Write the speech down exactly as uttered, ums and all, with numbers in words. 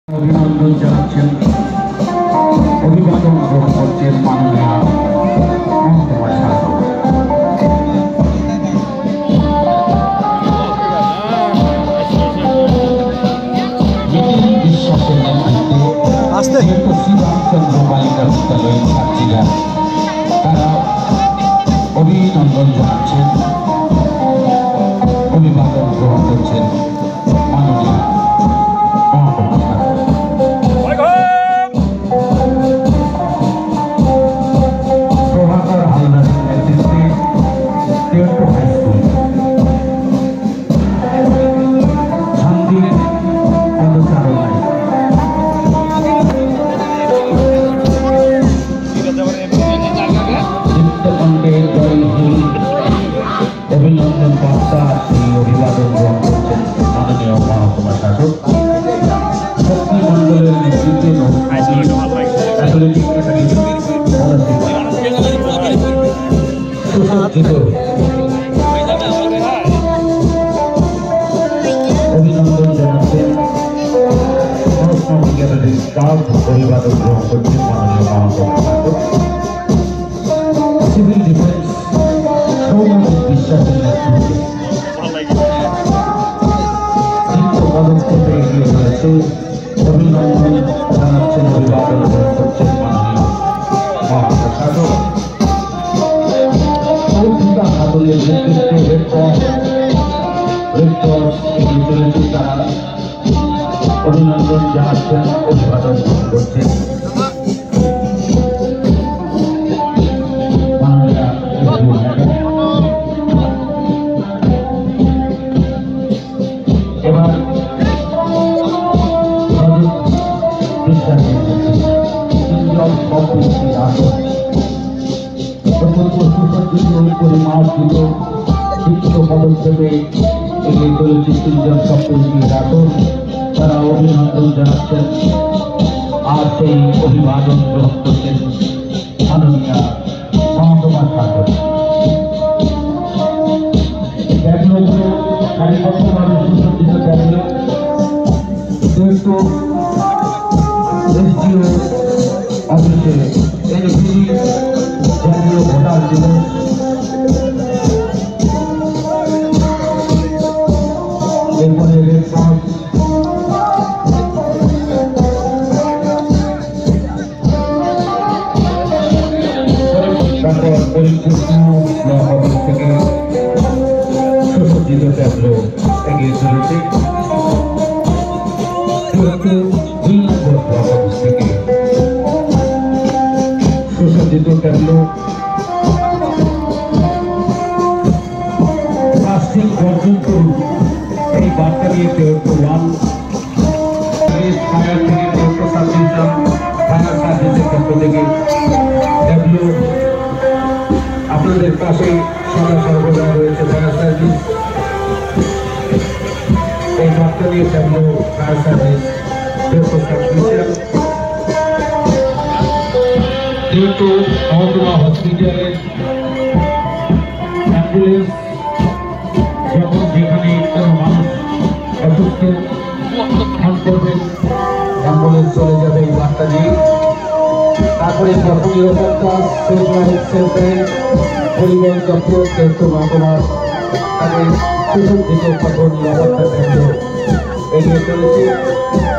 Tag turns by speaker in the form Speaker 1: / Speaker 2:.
Speaker 1: অভিনন্দন জানাচ্ছেন, অভিবাদন গ্রহণ করছেন মাননীয় মহকুমা শাসক। বিশ্বাসের নেতৃত্বে শ্রীরামচন্দ্র বালিকা বিদ্যালয়ের ছাত্রীরা তারা অভিনন্দন জানাচ্ছেন, অভিবাদন গ্রহণ করছেন মাননীয় মহকুমা শাসক। প্রভাকর হালদারের নেতৃত্বে টেন্টো হাই স্কুল, শান্তির পদচারণায় চিত্তকণ্ঠের জয়হীন অভিনন্দন বার্তা সেই অভিবাদন গ্রহণ করছেন মাননীয় মহকুমা শাসক। শক্তি মন্ডলের নেতৃত্বে অ্যাথলেটিক একাডেমি সুসজ্জিত অভিনন্দন জানাচ্ছেন পড়াশোনা বিজ্ঞানের স্টাফ অভিবাদন গ্রহণ করছেন মাননীয় মহকুমা শাসক। সিভিল ডিফেন্স সৌম্য বিশ্বাসের নেতৃত্বে দ্বিতীয় পদক্ষেপে এগিয়ে চলেছে, অভিনন্দন জানাচ্ছেন, অভিবাদন গ্রহণ করছেন মাননীয় মহকুমা শাসক। কৌশিকা খাতুনের নেতৃত্বে রেড ক্রস রেড ক্রস এগিয়ে চলেছে, তারা অভিনন্দন জানাচ্ছেন, অভিবাদন গ্রহণ করছেন মাননীয়। এবার পদক্ষেপে এগিয়ে চলেছে তিনজন সপ্তমী রাতন, তারা অভিনন্দন জানাচ্ছেন আর সেই অভিবাদন গ্রহণ করছেন মাননীয় মহকুমা শাসক। ট্যাবলোগুলো সারিবদ্ধভাবে সুসজ্জিত ট্যাবলো যেহেতু এসডিও অফিসে এনপিডি জাতীয় ভোটার দিবস এরপরে রেড ক্রস তারপর পরিকৃষ্ণ ব্লক অফিস থেকে সুসজ্জিত ট্যাবলো এগিয়ে চলেছে, দুই নম্বর ব্লক অফিস থেকে সুসজ্জিত ট্যাবলো। প্লাস্টিক বর্জন করুন, এই বার্তা নিয়ে টেন্টো ওয়ান ফায়ার থেকে টেন্টো সাবডিভিশন ফায়ার সার্ভিসের পক্ষ থেকে ট্যাবলো আপনাদের পাশে সদা সর্বদা রয়েছে ফায়ার সার্ভিস। এই বার্তা নিয়ে ট্যাবলো ফায়ার সার্ভিস টেন্টো সাবডিভিশন টেন্টো মহকুমা হসপিটালের অ্যাম্বুলেন্স যখন যেখানে কোনো মানুষ অসুস্থ ফোন করবেন, অ্যাম্বুলেন্স চলে যাবে এই বার্তা দিয়ে। তারপরে নিরাপত্তা পরিবহন দপ্তর টেন্টো মহকুমার তাদের সুসজ্জিত কঠোর নিরাপত্তা কেন্দ্র এগিয়ে চলেছে।